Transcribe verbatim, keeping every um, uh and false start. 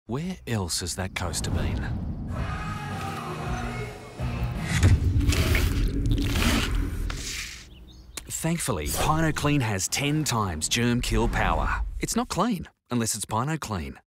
Where else has that coaster been? Thankfully, Pino Cleen has ten times germ kill power. It's not clean unless it's Pino Cleen.